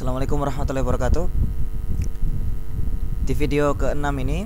Assalamualaikum warahmatullahi wabarakatuh. Di video ke-6 ini,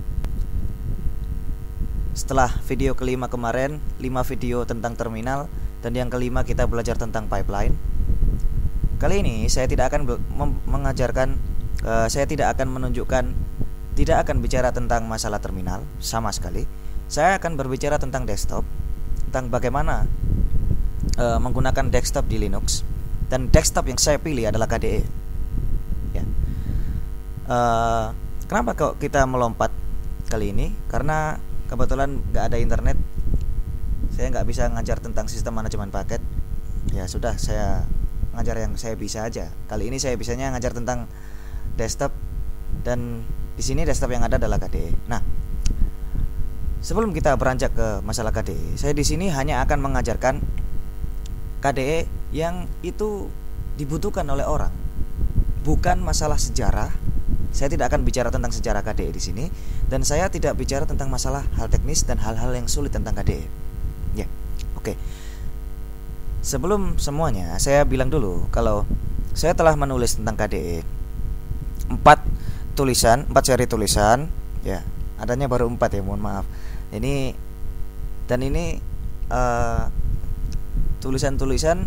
setelah video kelima kemarin, 5 video tentang terminal, dan yang kelima kita belajar tentang pipeline. Kali ini saya tidak akan mengajarkan, saya tidak akan menunjukkan, tidak akan bicara tentang masalah terminal sama sekali. Saya akan berbicara tentang desktop, tentang bagaimana menggunakan desktop di Linux. Dan desktop yang saya pilih adalah KDE. Ya. Kenapa kok kita melompat kali ini? Karena kebetulan nggak ada internet, saya nggak bisa ngajar tentang sistem manajemen paket. Ya sudah, saya ngajar yang saya bisa aja. Kali ini saya bisanya ngajar tentang desktop, dan di sini desktop yang ada adalah KDE. Nah, sebelum kita beranjak ke masalah KDE, saya di sini hanya akan mengajarkan KDE yang itu dibutuhkan oleh orang, bukan masalah sejarah. Saya tidak akan bicara tentang sejarah KDE di sini, dan saya tidak bicara tentang masalah hal teknis dan hal-hal yang sulit tentang KDE. Ya, oke. Sebelum semuanya, saya bilang dulu kalau saya telah menulis tentang KDE 4 seri tulisan. Ya, adanya baru 4 ya, mohon maaf. Ini tulisan-tulisan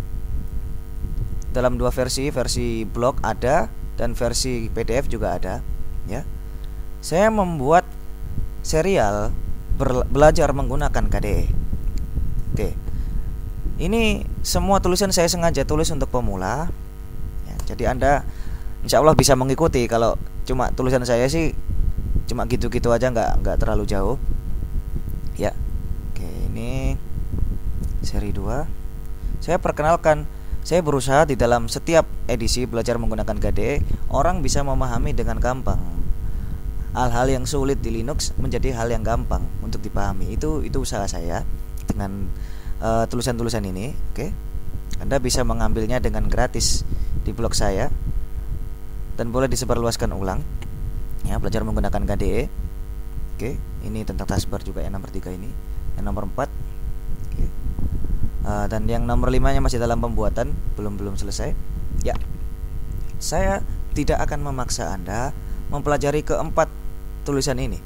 dalam 2 versi blog ada dan versi PDF juga ada, ya. Saya membuat serial belajar menggunakan KDE. Oke. Ini semua tulisan saya sengaja tulis untuk pemula, ya, jadi Anda insya Allah bisa mengikuti. Kalau cuma tulisan saya sih cuma gitu-gitu aja, nggak terlalu jauh, ya. Oke, ini seri 2. Saya perkenalkan, saya berusaha di dalam setiap edisi belajar menggunakan KDE, orang bisa memahami dengan gampang. Hal-hal yang sulit di Linux menjadi hal yang gampang untuk dipahami. Itu usaha saya dengan tulisan-tulisan ini. Oke. Anda bisa mengambilnya dengan gratis di blog saya, dan boleh disebarluaskan ulang. Ya, belajar menggunakan KDE. Oke, ini tentang taskbar juga yang nomor 3 ini. Yang nomor 4. Oke. Dan yang nomor 5-nya masih dalam pembuatan, belum selesai. Ya, saya tidak akan memaksa Anda mempelajari keempat tulisan ini,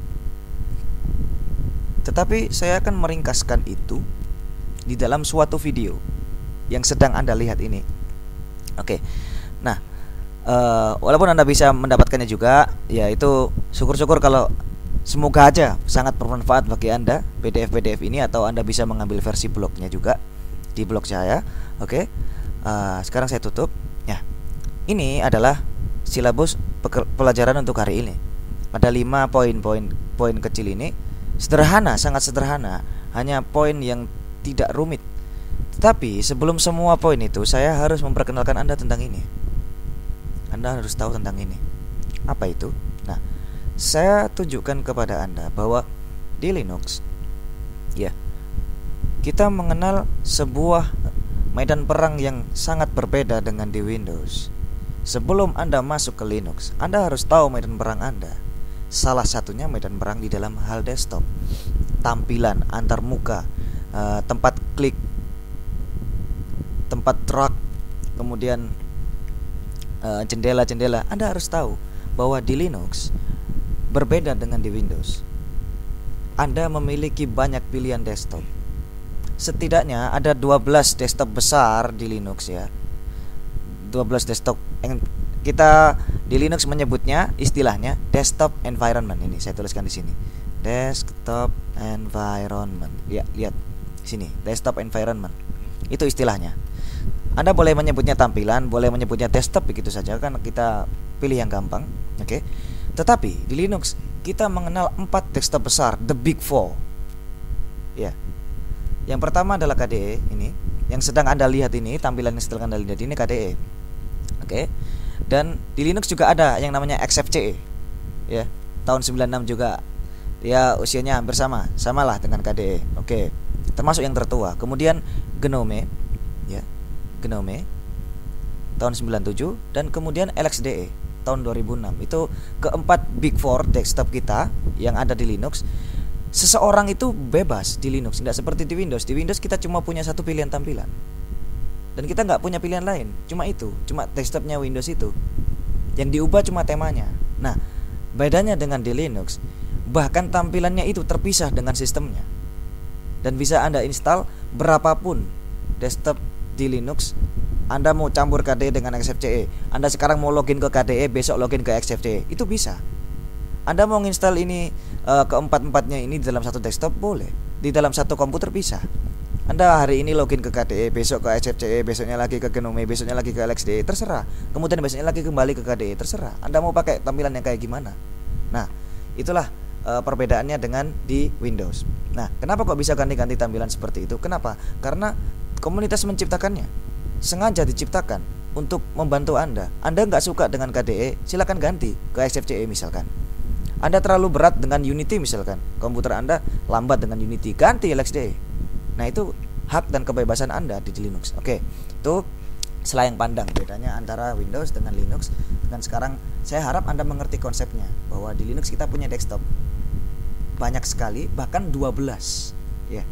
tetapi saya akan meringkaskan itu di dalam suatu video yang sedang Anda lihat ini. Oke. Nah, walaupun Anda bisa mendapatkannya juga, ya itu syukur-syukur. Kalau semoga aja sangat bermanfaat bagi Anda PDF ini, atau Anda bisa mengambil versi blognya juga di blog saya. Oke. Sekarang saya tutup. Ya, ini adalah silabus pelajaran untuk hari ini. Ada 5 poin kecil ini, sederhana, sangat sederhana, hanya poin yang tidak rumit. Tetapi sebelum semua poin itu, saya harus memperkenalkan Anda tentang ini. Anda harus tahu tentang ini. Apa itu? Nah, saya tunjukkan kepada Anda bahwa di Linux, ya, kita mengenal sebuah medan perang yang sangat berbeda dengan di Windows. Sebelum Anda masuk ke Linux, Anda harus tahu medan perang Anda. Salah satunya medan perang di dalam hal desktop, tampilan antar muka, tempat klik, tempat drag, kemudian jendela-jendela. Anda harus tahu bahwa di Linux berbeda dengan di Windows. Anda memiliki banyak pilihan desktop. Setidaknya ada 12 desktop besar di Linux, ya. 12 desktop yang kita di Linux menyebutnya, istilahnya desktop environment. Ini saya tuliskan di sini. Desktop environment. Ya, lihat sini, desktop environment. Itu istilahnya. Anda boleh menyebutnya tampilan, boleh menyebutnya desktop, begitu saja, kan kita pilih yang gampang. Oke. Tetapi di Linux kita mengenal 4 desktop besar, the big four. Ya. Yang pertama adalah KDE ini, yang sedang Anda lihat ini, tampilan yang sedang Anda lihat ini KDE. Oke. Dan di Linux juga ada yang namanya XFCE. Ya, tahun 96 juga. Ya, usianya hampir samalah dengan KDE. Oke. Termasuk yang tertua. Kemudian GNOME, ya. GNOME tahun 97, dan kemudian LXDE tahun 2006. Itu keempat big four desktop kita yang ada di Linux. Seseorang itu bebas di Linux, tidak seperti di Windows. Di Windows kita cuma punya satu pilihan tampilan. Dan kita nggak punya pilihan lain, cuma desktopnya Windows itu. Yang diubah cuma temanya. Nah, bedanya dengan di Linux, bahkan tampilannya itu terpisah dengan sistemnya. Dan bisa Anda install berapapun desktop di Linux. Anda mau campur KDE dengan XFCE, Anda sekarang mau login ke KDE, besok login ke XFCE, itu bisa. Anda mau install ini keempat-empatnya ini di dalam satu desktop, boleh. Di dalam satu komputer bisa. Anda hari ini login ke KDE, besok ke XFCE, besoknya lagi ke Gnome, besoknya lagi ke LXDE, terserah. Kemudian besoknya lagi kembali ke KDE, terserah. Anda mau pakai tampilan yang kayak gimana. Nah, itulah perbedaannya dengan di Windows. Nah, kenapa kok bisa ganti-ganti tampilan seperti itu? Kenapa? Karena komunitas menciptakannya sengaja diciptakan untuk membantu Anda. Anda nggak suka dengan KDE, silakan ganti ke XFCE misalkan. Anda terlalu berat dengan Unity misalkan, komputer Anda lambat dengan Unity, ganti LXDE. Nah, itu hak dan kebebasan Anda di Linux. Oke, itu selayang pandang bedanya antara Windows dengan Linux. Dan sekarang saya harap Anda mengerti konsepnya, bahwa di Linux kita punya desktop banyak sekali, bahkan 12 ya.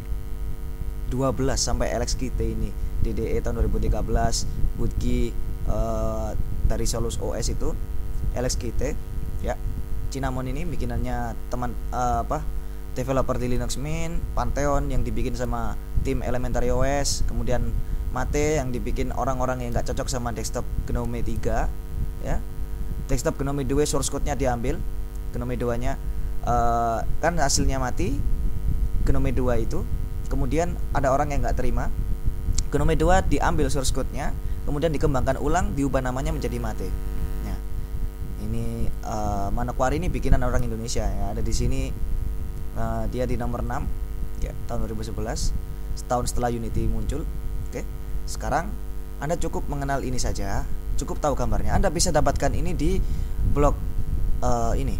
12 sampai LXQt ini, DDE tahun 2013, Bootkey dari Solus OS itu, LXQt ya. Cinnamon ini bikinannya teman developer di Linux Mint, Pantheon yang dibikin sama tim Elementary OS, kemudian Mate yang dibikin orang-orang yang nggak cocok sama desktop Gnome 3 ya. Desktop Gnome 2 source code-nya diambil, Gnome 2-nya kan hasilnya mati Gnome 2 itu. Kemudian ada orang yang nggak terima, Gnome 2 diambil source code-nya, kemudian dikembangkan ulang, diubah namanya menjadi Mate. Nah, ini Manokwari ini bikinan orang Indonesia ya, ada di sini. Dia di nomor 6 ya, tahun 2011, setahun setelah Unity muncul. Oke, sekarang Anda cukup mengenal ini saja, cukup tahu gambarnya. Anda bisa dapatkan ini di blog ini.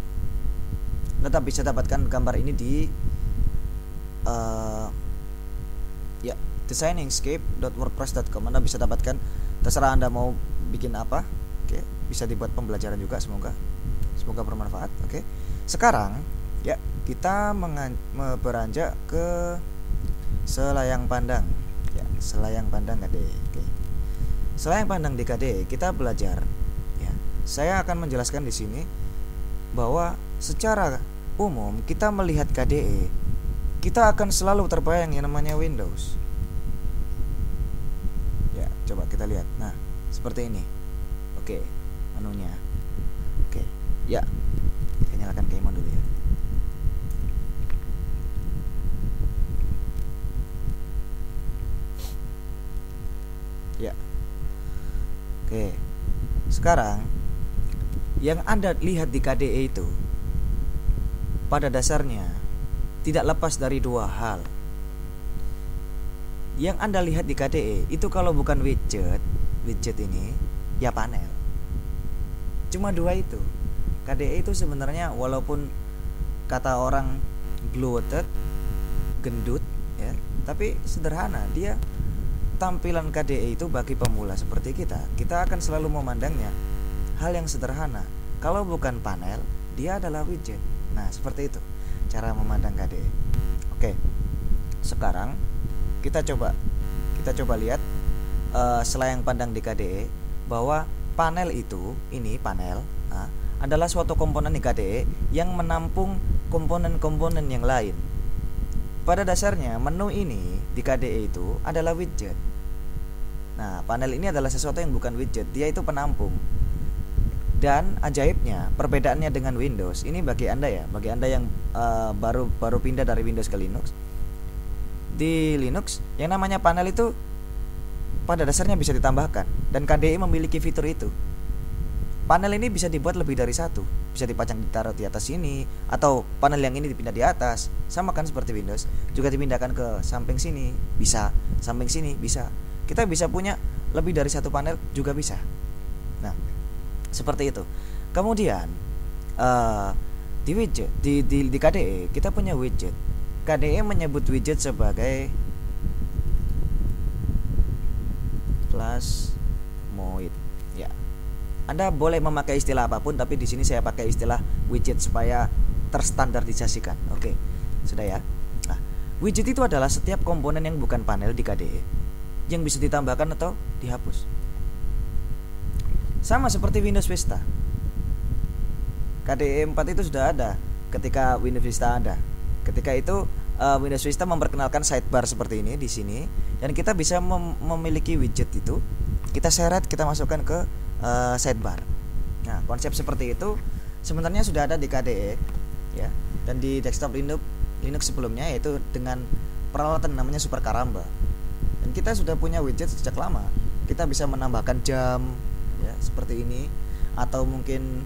Anda bisa dapatkan gambar ini di ya, designingscape.wordpress.com. Anda bisa dapatkan, terserah Anda mau bikin apa. Oke, bisa dibuat pembelajaran juga, semoga bermanfaat. Oke, sekarang ya, kita beranjak ke selayang pandang ya, selayang pandang KDE. Oke, selayang pandang di KDE kita belajar ya. Saya akan menjelaskan di sini bahwa secara umum kita melihat KDE, kita akan selalu terbayang yang namanya Windows. Ya, coba kita lihat. Nah, seperti ini. Oke, menunya. Oke, ya. Kita nyalakan keyboard dulu ya. Ya. Oke. Sekarang yang Anda lihat di KDE itu pada dasarnya tidak lepas dari dua hal. Yang Anda lihat di KDE itu kalau bukan widget ini ya panel. Cuma dua itu. KDE itu sebenarnya walaupun kata orang bloated, gendut ya, tapi sederhana. Dia tampilan KDE itu bagi pemula seperti kita akan selalu memandangnya hal yang sederhana. Kalau bukan panel, dia adalah widget. Nah, seperti itu cara memandang KDE. Oke, sekarang kita coba lihat selayang pandang di KDE, bahwa panel itu, ini panel adalah suatu komponen di KDE yang menampung komponen-komponen yang lain. Pada dasarnya menu ini di KDE itu adalah widget. Nah, panel ini adalah sesuatu yang bukan widget, dia itu penampung. Dan ajaibnya perbedaannya dengan Windows ini bagi Anda yang baru pindah dari Windows ke Linux. Di Linux yang namanya panel itu pada dasarnya bisa ditambahkan, dan KDE memiliki fitur itu. Panel ini bisa dibuat lebih dari satu, bisa ditaruh di atas sini, atau panel yang ini dipindah di atas, sama kan seperti Windows. Juga dipindahkan ke samping sini bisa, samping sini bisa. Kita bisa punya lebih dari satu panel juga bisa. Nah, seperti itu. Kemudian di widget di KDE kita punya widget. KDE menyebut widget sebagai plasmoid ya. Anda boleh memakai istilah apapun, tapi di sini saya pakai istilah widget supaya terstandardisasikan. Oke, sudah ya. Nah, widget itu adalah setiap komponen yang bukan panel di KDE. yang bisa ditambahkan atau dihapus. Sama seperti Windows Vista. KDE 4 itu sudah ada ketika Windows Vista ada. Ketika itu Windows Vista memperkenalkan sidebar seperti ini di sini, dan kita bisa memiliki widget itu, kita seret, kita masukkan ke sidebar. Nah, konsep seperti itu sebenarnya sudah ada di KDE ya, dan di desktop Linux sebelumnya, yaitu dengan peralatan namanya Super Karamba. Dan kita sudah punya widget sejak lama. Kita bisa menambahkan jam ya seperti ini, atau mungkin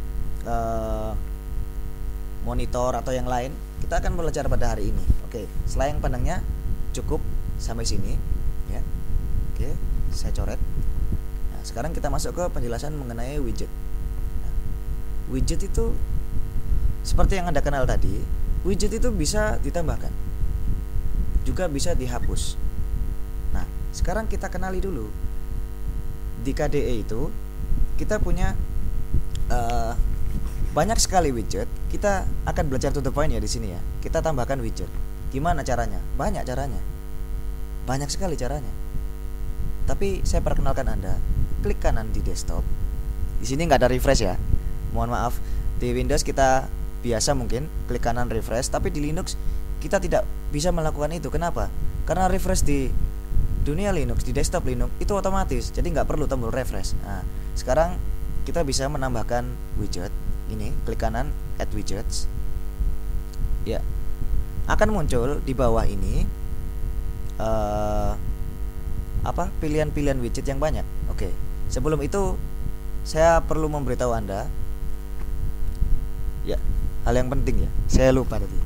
monitor atau yang lain. Kita akan belajar pada hari ini. Oke, selayang pandangnya cukup sampai sini ya. Oke, saya coret. Nah, sekarang kita masuk ke penjelasan mengenai widget. Nah, widget itu seperti yang Anda kenal tadi, widget itu bisa ditambahkan, juga bisa dihapus. Nah, sekarang kita kenali dulu. Di KDE itu kita punya banyak sekali widget. Kita akan belajar to the point ya di sini ya. Kita tambahkan widget. Gimana caranya? Banyak caranya. Banyak sekali caranya. Tapi saya perkenalkan Anda. Klik kanan di desktop. Di sini nggak ada refresh ya. Mohon maaf. Di Windows kita biasa mungkin klik kanan refresh, tapi di Linux kita tidak bisa melakukan itu. Kenapa? Karena refresh di dunia Linux, di desktop Linux itu otomatis. Jadi nggak perlu tombol refresh. Nah, sekarang kita bisa menambahkan widget. Ini klik kanan add widgets ya, akan muncul di bawah ini pilihan-pilihan widget yang banyak. Oke, sebelum itu saya perlu memberitahu Anda ya, hal yang penting ya, saya lupa tadi.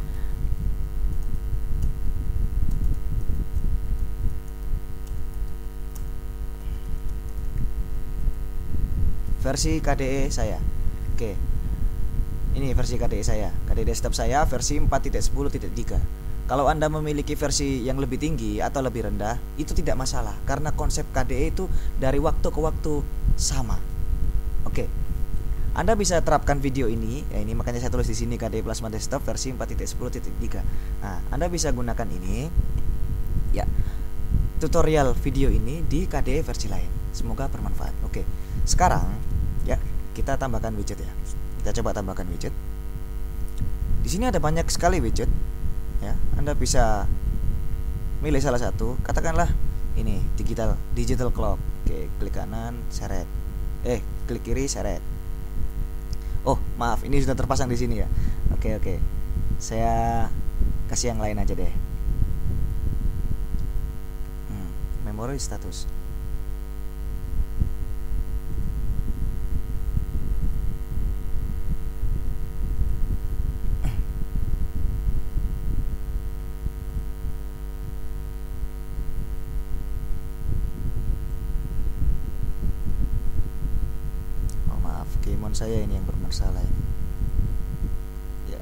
Versi KDE saya. Oke, ini versi KDE saya, KDE desktop saya versi 4.10.3. Kalau Anda memiliki versi yang lebih tinggi atau lebih rendah, itu tidak masalah, karena konsep KDE itu dari waktu ke waktu sama. Oke, Anda bisa terapkan video ini, ya ini makanya saya tulis di sini KDE Plasma Desktop versi 4.10.3. Nah, Anda bisa gunakan ini, ya, tutorial video ini di KDE versi lain. Semoga bermanfaat. Oke, sekarang ya, kita tambahkan widget ya. Kita coba tambahkan widget. Di sini ada banyak sekali widget ya. Anda bisa milih salah satu. Katakanlah ini digital clock. Oke, klik kanan, seret. Klik kiri, seret. Oh, maaf, ini sudah terpasang di sini ya. Oke. Saya kasih yang lain aja deh. Memory status. Saya ini yang bermasalah ini. Ya.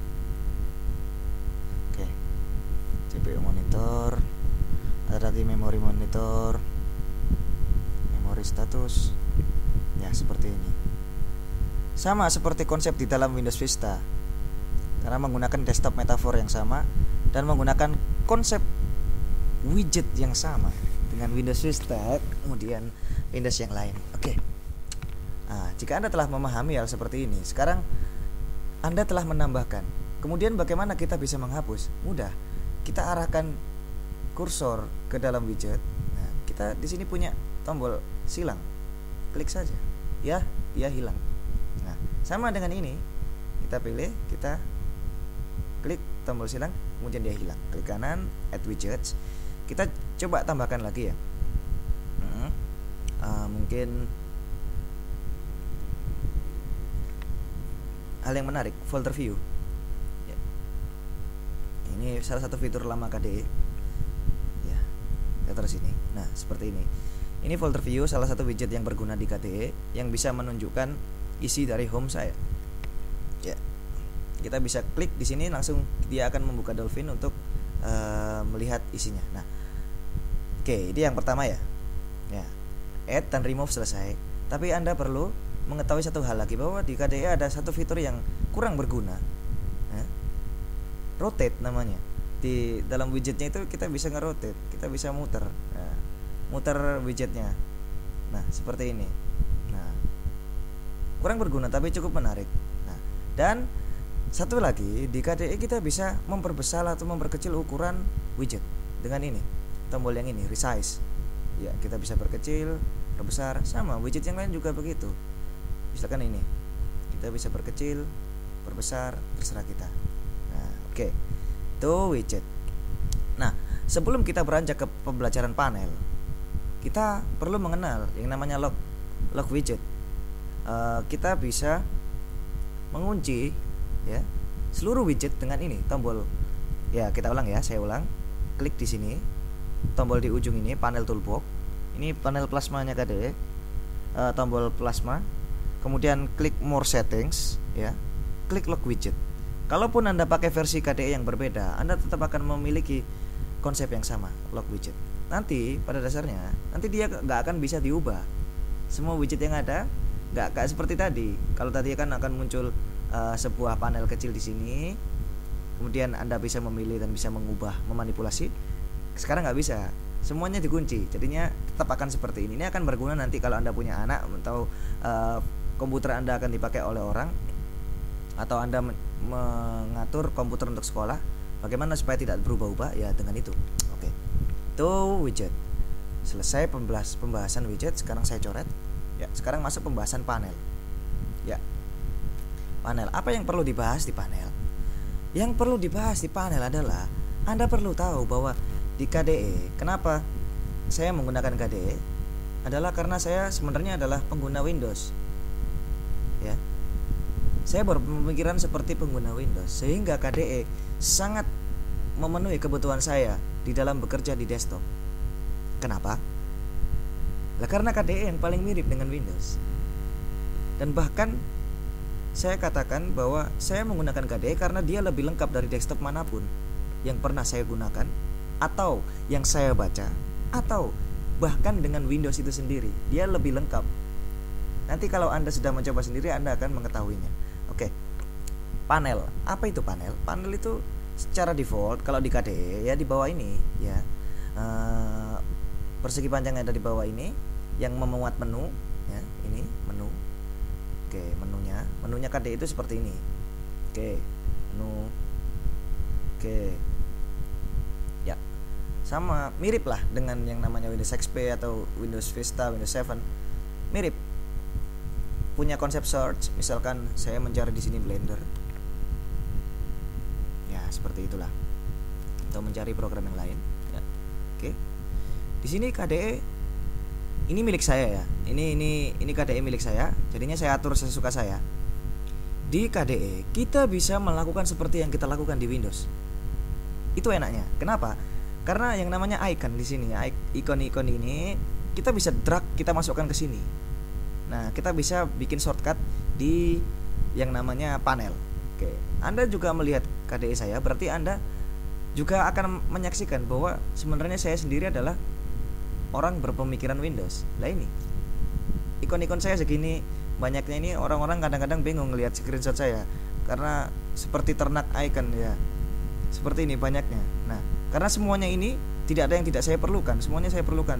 Oke. CPU monitor, ada di memori monitor, memori status. Ya, seperti ini. Sama seperti konsep di dalam Windows Vista. Karena menggunakan desktop metafor yang sama dan menggunakan konsep widget yang sama dengan Windows Vista, kemudian Windows yang lain. Oke. Nah, jika Anda telah memahami hal seperti ini, sekarang Anda telah menambahkan. Kemudian bagaimana kita bisa menghapus? Mudah. Kita arahkan kursor ke dalam widget. Nah, kita di sini punya tombol silang. Klik saja. Ya, dia hilang. Nah, sama dengan ini. Kita pilih, kita klik tombol silang, kemudian dia hilang. Klik kanan, add widgets. Kita coba tambahkan lagi ya. Mungkin hal yang menarik, folder view ya. Ini salah satu fitur lama KDE ya, kita taruh sini. Nah, seperti ini. Ini folder view, salah satu widget yang berguna di KDE yang bisa menunjukkan isi dari home saya ya. Kita bisa klik di sini, langsung dia akan membuka Dolphin untuk melihat isinya. Nah, oke, ini yang pertama ya. Add dan remove selesai. Tapi Anda perlu mengetahui satu hal lagi, bahwa di KDE ada satu fitur yang kurang berguna ya. Rotate namanya. Di dalam widgetnya itu kita bisa nge-rotate, kita bisa muter. Nah, muter widgetnya. Nah, seperti ini. Nah, kurang berguna tapi cukup menarik. Nah, dan satu lagi, di KDE kita bisa memperbesar atau memperkecil ukuran widget dengan ini, tombol yang ini, resize. Ya, kita bisa perkecil, perbesar, sama widget yang lain juga begitu. Misalkan ini, kita bisa perkecil, perbesar, terserah kita. Nah, oke. Itu widget. Nah, sebelum kita beranjak ke pembelajaran panel, kita perlu mengenal yang namanya log widget. Kita bisa mengunci ya seluruh widget dengan ini, tombol. Ya, kita ulang ya, saya ulang. Klik di sini, tombol di ujung ini, panel toolbox. Ini panel plasmanya KDE. Tombol plasma. Kemudian klik more settings ya. Klik log widget. Kalaupun Anda pakai versi KDE yang berbeda, Anda tetap akan memiliki konsep yang sama, log widget. Nanti pada dasarnya, nanti dia nggak akan bisa diubah. Semua widget yang ada nggak seperti tadi. Kalau tadi kan akan muncul sebuah panel kecil di sini, kemudian Anda bisa memilih dan bisa mengubah, memanipulasi. Sekarang nggak bisa, semuanya dikunci. Jadinya tetap akan seperti ini. Ini akan berguna nanti kalau Anda punya anak atau komputer Anda akan dipakai oleh orang, atau Anda mengatur komputer untuk sekolah, bagaimana supaya tidak berubah-ubah ya dengan itu. Oke. Itu widget. Selesai pembahasan widget, sekarang saya coret. Ya, sekarang masuk pembahasan panel. Ya. Panel. Apa yang perlu dibahas di panel? Yang perlu dibahas di panel adalah Anda perlu tahu bahwa di KDE, kenapa saya menggunakan KDE adalah karena saya sebenarnya adalah pengguna Windows. Ya. Saya berpemikiran seperti pengguna Windows, sehingga KDE sangat memenuhi kebutuhan saya di dalam bekerja di desktop. Kenapa? Lah karena KDE yang paling mirip dengan Windows. Dan bahkan saya katakan bahwa saya menggunakan KDE karena dia lebih lengkap dari desktop manapun yang pernah saya gunakan, atau yang saya baca, atau bahkan dengan Windows itu sendiri. Dia lebih lengkap. Nanti kalau Anda sudah mencoba sendiri, Anda akan mengetahuinya. Oke. Panel. Apa itu panel? Panel itu secara default kalau di KDE ya di bawah ini ya. Persegi panjang yang ada di bawah ini yang memuat menu ya, ini menu. Oke, menunya KDE itu seperti ini. Oke, menu. Oke. Ya. Sama, mirip lah dengan yang namanya Windows XP atau Windows Vista, Windows 7. Mirip. Punya konsep search, misalkan saya mencari di sini Blender. Ya, seperti itulah. Atau mencari program yang lain, ya. Oke. Di sini KDE ini milik saya ya. Ini KDE milik saya. Jadinya saya atur sesuka saya. Di KDE kita bisa melakukan seperti yang kita lakukan di Windows. Itu enaknya. Kenapa? Karena yang namanya icon di sini, ikon-ikon ini kita bisa drag, kita masukkan ke sini. Nah, kita bisa bikin shortcut di yang namanya panel. Oke, Anda juga melihat KDE saya, berarti Anda juga akan menyaksikan bahwa sebenarnya saya sendiri adalah orang berpemikiran Windows. Lah ini, ikon-ikon saya segini banyaknya ini, orang-orang kadang-kadang bingung ngelihat screenshot saya karena seperti ternak icon ya. Seperti ini banyaknya. Nah, karena semuanya ini tidak ada yang tidak saya perlukan, semuanya saya perlukan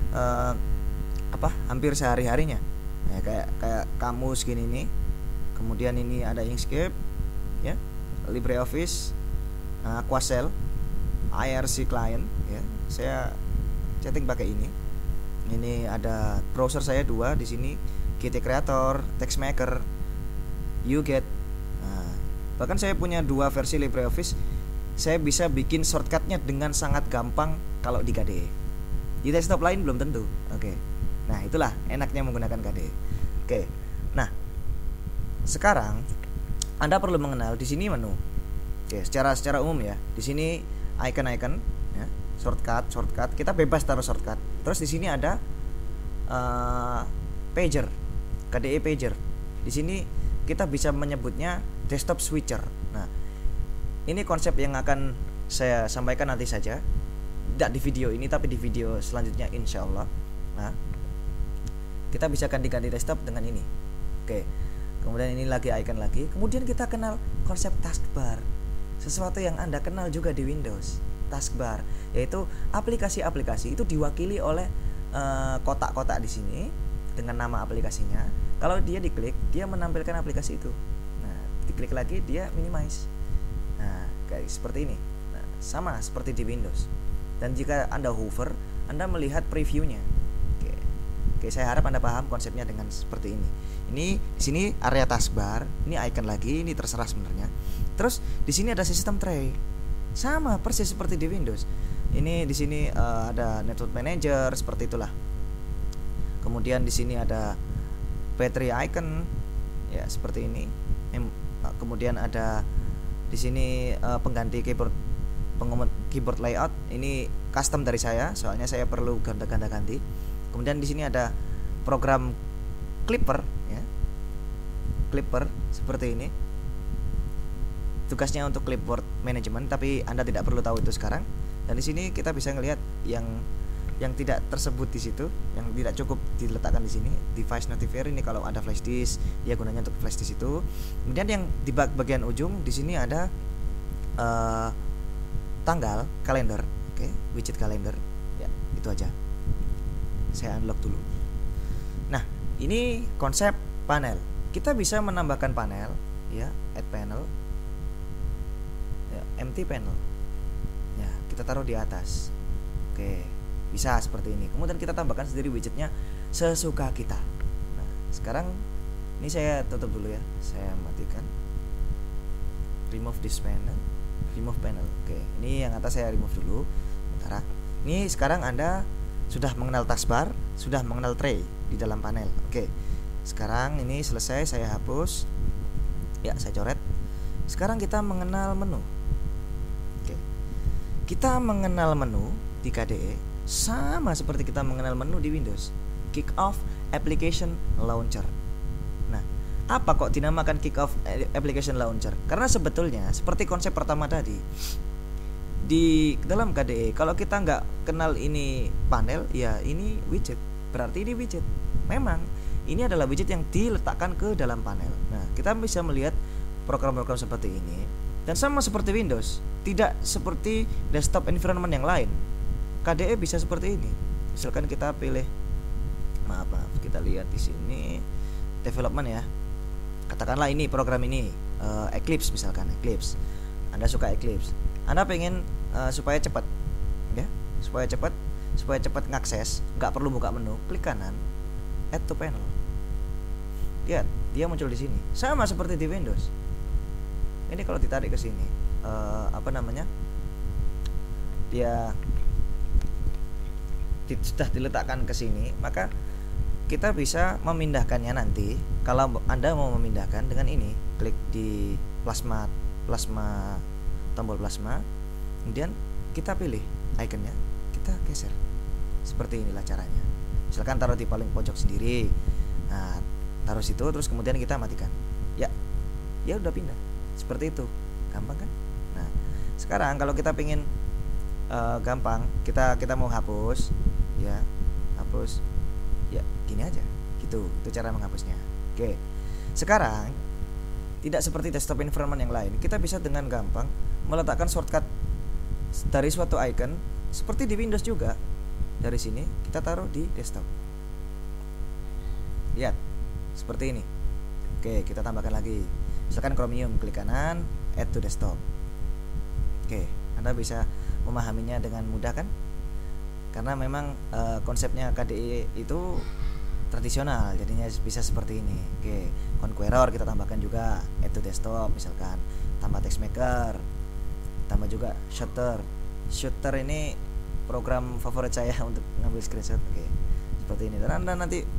hampir sehari-harinya. Ya, kayak kamus gini nih. Kemudian ini ada Inkscape ya, LibreOffice, Aquacell, IRC client ya. Saya chatting pakai ini. Ini ada browser saya 2 di sini, Qt Creator, TextMaker, YouGet. Nah, bahkan saya punya 2 versi LibreOffice. Saya bisa bikin shortcutnya dengan sangat gampang kalau di KDE. Di desktop lain belum tentu. Oke. Nah, itulah enaknya menggunakan KDE. Oke. Nah, sekarang Anda perlu mengenal di sini menu. Oke, secara umum ya. Di sini icon-icon ya, shortcut. Kita bebas taruh shortcut. Terus di sini ada pager. KDE pager. Di sini kita bisa menyebutnya desktop switcher. Nah, ini konsep yang akan saya sampaikan nanti saja. Tidak di video ini tapi di video selanjutnya insyaallah. Nah, kita bisa ganti-ganti desktop dengan ini. Oke. Kemudian ini lagi icon lagi. Kemudian kita kenal konsep taskbar. Sesuatu yang Anda kenal juga di Windows. Taskbar, yaitu aplikasi-aplikasi itu diwakili oleh kotak-kotak di sini dengan nama aplikasinya. Kalau dia diklik, dia menampilkan aplikasi itu. Nah, diklik lagi dia minimize. Nah, kayak seperti ini. Nah, sama seperti di Windows. Dan jika Anda hover, Anda melihat previewnya. Oke, saya harap Anda paham konsepnya dengan seperti ini. Ini di sini area taskbar, ini icon lagi, ini terserah sebenarnya. Terus di sini ada sistem tray. Sama persis seperti di Windows. Ini di sini ada network manager seperti itulah. Kemudian di sini ada battery icon ya seperti ini. Kemudian ada di sini pengganti keyboard layout. Ini custom dari saya, soalnya saya perlu ganti. Kemudian di sini ada program Clipper ya. Clipper seperti ini. Tugasnya untuk clipboard management, tapi Anda tidak perlu tahu itu sekarang. Dan di sini kita bisa ngelihat yang tidak tersebut di situ, yang tidak cukup diletakkan di sini. Device notifier ini kalau ada flash disk, dia gunanya untuk flash disk itu. Kemudian yang di bagian ujung di sini ada tanggal, kalender, oke, widget kalender. Ya, itu aja. Saya unlock dulu. Nah, ini konsep panel. Kita bisa menambahkan panel, ya, add panel, ya, empty panel. Ya, kita taruh di atas. Oke, bisa seperti ini. Kemudian kita tambahkan sendiri widgetnya sesuka kita. Nah, sekarang ini saya tutup dulu ya. Saya matikan. Remove this panel. Remove panel. Oke, ini yang atas saya remove dulu. Sementara ini sekarang Anda sudah mengenal taskbar, sudah mengenal tray di dalam panel. Oke. Sekarang ini selesai, saya hapus. Ya, saya coret. Sekarang kita mengenal menu. Oke. Kita mengenal menu di KDE sama seperti kita mengenal menu di Windows. Kick off application launcher. Nah, apa kok dinamakan kick off application launcher? Karena sebetulnya seperti konsep pertama tadi, di dalam KDE kalau kita nggak kenal ini panel, ya ini widget, berarti ini widget. Memang ini adalah widget yang diletakkan ke dalam panel. Nah, kita bisa melihat program-program seperti ini. Dan sama seperti Windows, tidak seperti desktop environment yang lain. KDE bisa seperti ini. Misalkan kita pilih, maaf, kita lihat di sini development ya. Katakanlah ini program ini Eclipse misalkan, Eclipse. Anda suka Eclipse. Anda pengen supaya cepat, ya, supaya cepat ngakses, nggak perlu buka menu, klik kanan, add to panel. Lihat, dia muncul di sini. Sama seperti di Windows. Ini kalau ditarik ke sini, dia sudah diletakkan ke sini, maka kita bisa memindahkannya nanti. Kalau Anda mau memindahkan dengan ini, klik di tombol plasma, kemudian kita pilih ikonnya, kita geser. Seperti inilah caranya. Misalkan taruh di paling pojok sendiri. Nah, taruh situ, terus kemudian kita matikan. Ya udah pindah. Seperti itu, gampang kan? Nah, sekarang kalau kita pingin gampang, kita mau hapus, ya, hapus, ya, gini aja, gitu. Itu cara menghapusnya. Oke. Sekarang tidak seperti desktop environment yang lain, kita bisa dengan gampang meletakkan shortcut dari suatu icon seperti di Windows juga. Dari sini kita taruh di desktop. Lihat, seperti ini. Oke, kita tambahkan lagi. Misalkan Chromium, klik kanan, add to desktop. Oke, Anda bisa memahaminya dengan mudah kan? Karena memang konsepnya KDE itu tradisional, jadinya bisa seperti ini. Oke, Conqueror kita tambahkan juga, add to desktop misalkan, tambah text maker, tambah juga Shooter. Shooter ini program favorit saya untuk ngambil screenshot. Oke, seperti ini. Dan Anda nanti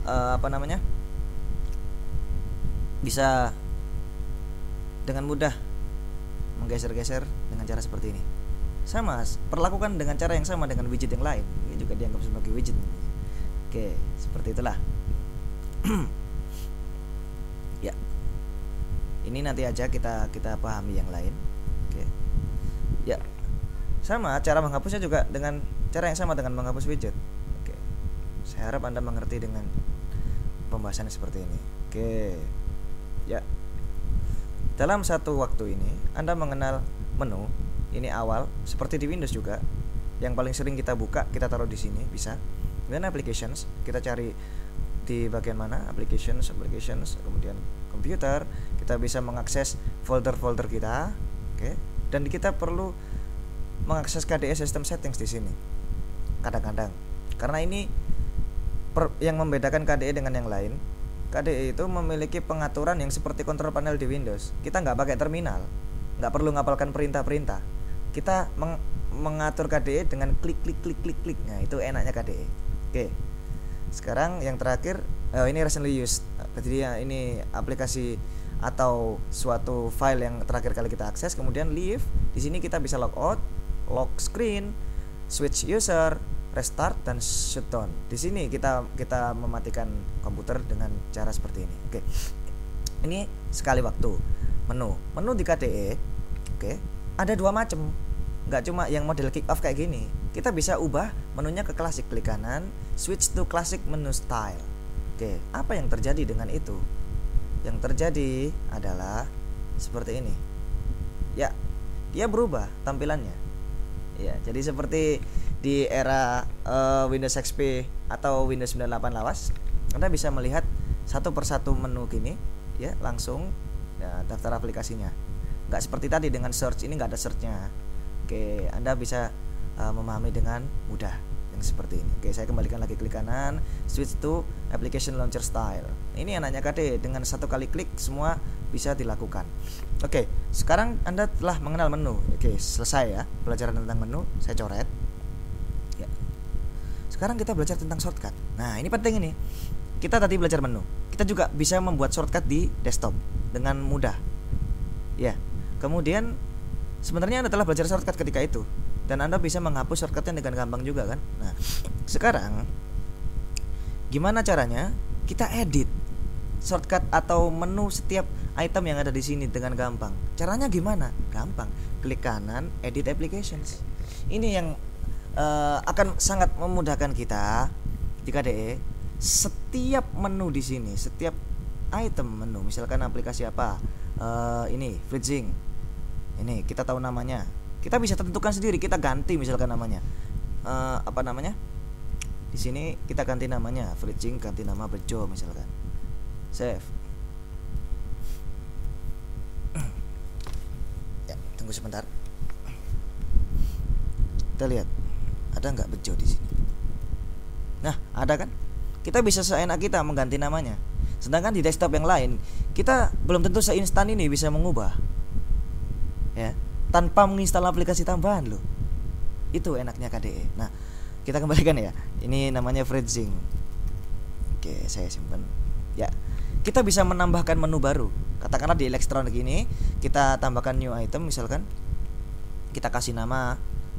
bisa dengan mudah menggeser-geser dengan cara seperti ini. Sama, perlakukan dengan cara yang sama dengan widget yang lain. Ini juga dianggap sebagai widget. Oke, seperti itulah. Ya, ini nanti aja kita pahami yang lain. Oke, ya, sama cara menghapusnya juga dengan cara yang sama dengan menghapus widget. Oke, saya harap Anda mengerti dengan pembahasan seperti ini. Oke, ya, dalam satu waktu ini Anda mengenal menu. Ini awal seperti di Windows juga. Yang paling sering kita buka, kita taruh di sini bisa. Kemudian applications, kita cari di bagian mana, applications, kemudian komputer, kita bisa mengakses folder-folder kita, oke. Dan kita perlu mengakses KDE System Settings di sini. Kadang-kadang, karena ini yang membedakan KDE dengan yang lain, KDE itu memiliki pengaturan yang seperti control panel di Windows. Kita nggak pakai terminal, nggak perlu ngapalkan perintah-perintah. Kita mengatur KDE dengan klik. Nah, itu enaknya KDE. Oke. Sekarang yang terakhir, ini recently used. Jadi ini aplikasi atau suatu file yang terakhir kali kita akses. Kemudian leave. Di sini kita bisa logout, lock screen, switch user, restart, dan shutdown. Di sini kita mematikan komputer dengan cara seperti ini. Oke. Ini sekali waktu. Menu di KDE, oke, ada dua macam. Nggak cuma yang model kick off kayak gini. Kita bisa ubah menunya ke klasik, klik kanan, switch to classic menu style. Oke, apa yang terjadi dengan itu? Yang terjadi adalah seperti ini. Ya, dia berubah tampilannya. Ya, jadi seperti di era Windows XP atau Windows 98 lawas, Anda bisa melihat satu persatu menu gini, ya, langsung ya, daftar aplikasinya. Nggak seperti tadi dengan search, ini nggak ada searchnya. Oke, Anda bisa memahami dengan mudah yang seperti ini. Oke, saya kembalikan lagi, klik kanan, switch to application launcher style. Ini enaknya KDE, dengan satu kali klik semua bisa dilakukan. Oke, sekarang Anda telah mengenal menu. Oke, selesai ya pelajaran tentang menu. Saya coret ya. Sekarang kita belajar tentang shortcut. Nah, ini penting ini. Kita tadi belajar menu, kita juga bisa membuat shortcut di desktop dengan mudah ya. Kemudian sebenarnya Anda telah belajar shortcut ketika itu, dan Anda bisa menghapus shortcutnya dengan gampang juga kan. Nah, sekarang gimana caranya kita edit shortcut atau menu setiap item yang ada di sini dengan gampang? Caranya gimana? Gampang, klik kanan, edit applications. Ini yang akan sangat memudahkan kita di KDE. Setiap menu di sini, setiap item menu, misalkan aplikasi apa, ini FreeZing, ini kita tahu namanya, kita bisa tentukan sendiri, kita ganti misalkan namanya apa namanya, di sini kita ganti namanya FreeZing, ganti nama Bejo misalkan, save. Ya, tunggu sebentar, kita lihat ada nggak Bejo di sini. Nah, ada kan? Kita bisa seenak kita mengganti namanya. Sedangkan di desktop yang lain, kita belum tentu seinstan ini bisa mengubah, ya, tanpa menginstal aplikasi tambahan loh. Itu enaknya KDE. Nah, kita kembalikan ya. Ini namanya FreeZing. Oke, saya simpan. Ya, kita bisa menambahkan menu baru. Katakanlah di elektronik ini kita tambahkan new item misalkan. Kita kasih nama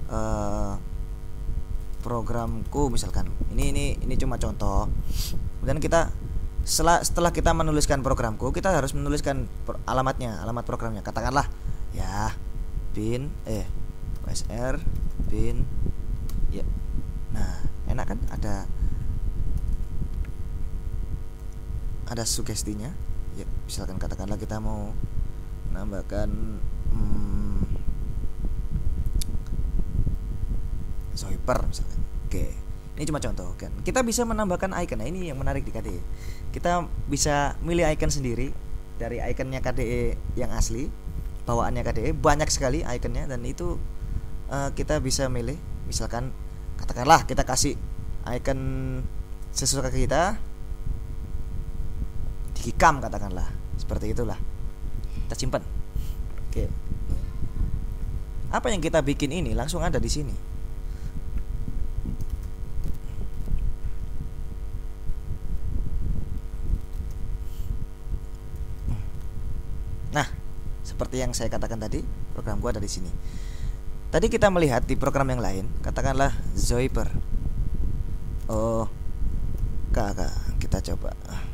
programku misalkan. Ini cuma contoh. Kemudian kita setelah kita menuliskan programku, kita harus menuliskan alamatnya, alamat programnya. Katakanlah ya bin OSR bin ya. Nah, enak kan, ada sugestinya ya. Misalkan katakanlah kita mau menambahkan Zoiper misalkan. Oke, ini cuma contoh kan. Kita bisa menambahkan icon. Nah, ini yang menarik di KDE. Kita bisa milih icon sendiri dari iconnya KDE yang asli, bawaannya KDE banyak sekali iconnya, dan itu kita bisa milih. Misalkan katakanlah kita kasih icon sesuka kita, digicam katakanlah, seperti itulah. Kita simpan. Oke. Apa yang kita bikin ini langsung ada di sini. Nah, seperti yang saya katakan tadi, program gua ada di sini. Tadi kita melihat di program yang lain, katakanlah Zoiper. Oh, kakak, kita coba.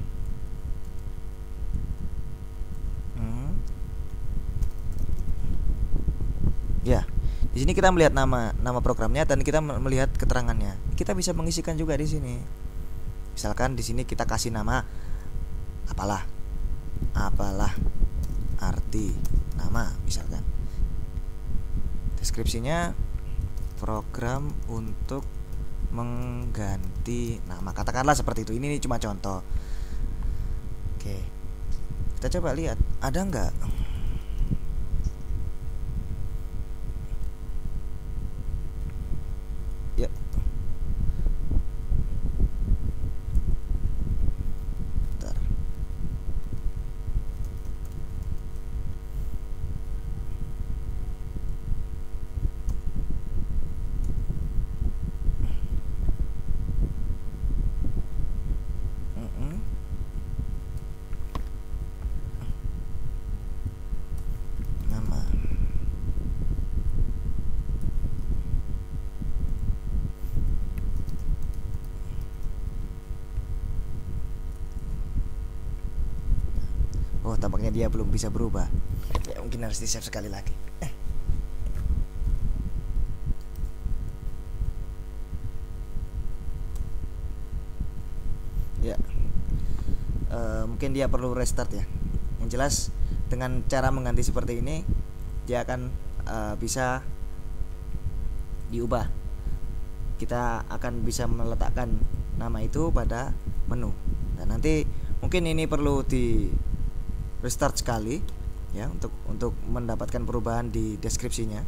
Ya, di sini kita melihat nama programnya dan kita melihat keterangannya. Kita bisa mengisikan juga di sini. Misalkan di sini kita kasih nama apalah arti nama misalkan. Deskripsinya program untuk mengganti nama, katakanlah seperti itu. Ini cuma contoh. Oke, kita coba lihat ada nggak. Ya, bentar. Nama. Oh, tampaknya dia belum bisa berubah. Ya, mungkin harus di-save sekali lagi. Ya, mungkin dia perlu restart ya. Yang jelas dengan cara mengganti seperti ini, dia akan bisa diubah. Kita akan bisa meletakkan nama itu pada menu. Dan nanti mungkin ini perlu di restart sekali ya untuk mendapatkan perubahan di deskripsinya.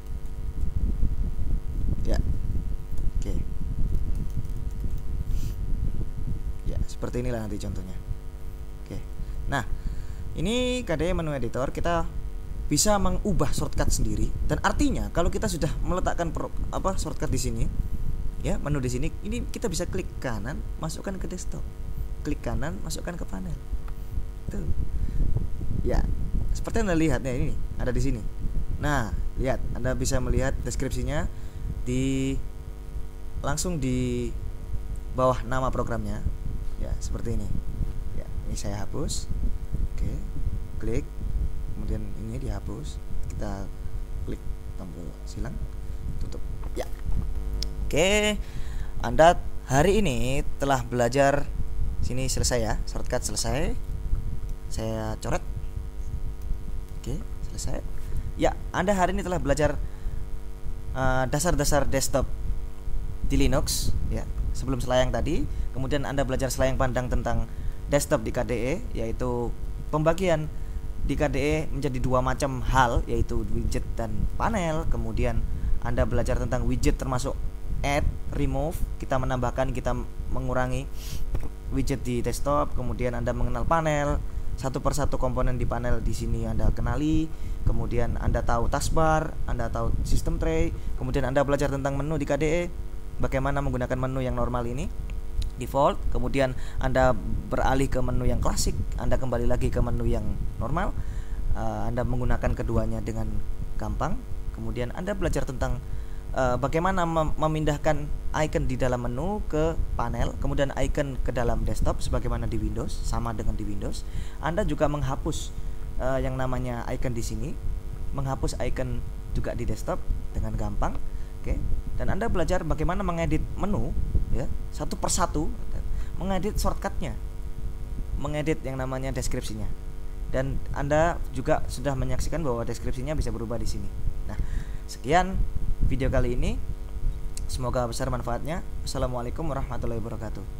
Ya. Oke. Ya, seperti inilah nanti contohnya. Oke. Nah, ini KDE menu editor, kita bisa mengubah shortcut sendiri. Dan artinya kalau kita sudah meletakkan shortcut di sini, ya, menu di sini, ini kita bisa klik kanan, masukkan ke desktop. Klik kanan, masukkan ke panel. Tuh. Ya, seperti Anda lihat ya, ini ada di sini. Nah, lihat, Anda bisa melihat deskripsinya langsung di bawah nama programnya. Ya, seperti ini. Ya, ini saya hapus. Oke, klik, kemudian ini dihapus. Kita klik tombol silang, tutup. Ya. Oke, Anda hari ini telah belajar. Sini selesai ya, shortcut selesai. Saya coret. Oke, selesai. Ya, Anda hari ini telah belajar dasar-dasar desktop di Linux ya, sebelum selayang tadi. Kemudian Anda belajar selayang pandang tentang desktop di KDE, yaitu pembagian di KDE menjadi dua macam hal, yaitu widget dan panel. Kemudian Anda belajar tentang widget termasuk add, remove, kita menambahkan, kita mengurangi widget di desktop. Kemudian Anda mengenal panel, satu persatu komponen di panel di sini Anda kenali. Kemudian Anda tahu taskbar, Anda tahu system tray. Kemudian Anda belajar tentang menu di KDE, bagaimana menggunakan menu yang normal ini, default. Kemudian Anda beralih ke menu yang klasik, Anda kembali lagi ke menu yang normal. Anda menggunakan keduanya dengan gampang. Kemudian Anda belajar tentang bagaimana memindahkan icon di dalam menu ke panel, kemudian icon ke dalam desktop sebagaimana di Windows, sama dengan di Windows. Anda juga menghapus yang namanya icon di sini, menghapus icon juga di desktop dengan gampang. Oke. Dan Anda belajar bagaimana mengedit menu ya, satu persatu, mengedit shortcutnya, mengedit yang namanya deskripsinya. Dan Anda juga sudah menyaksikan bahwa deskripsinya bisa berubah di sini. Nah, sekian video kali ini, semoga besar manfaatnya. Assalamualaikum warahmatullahi wabarakatuh.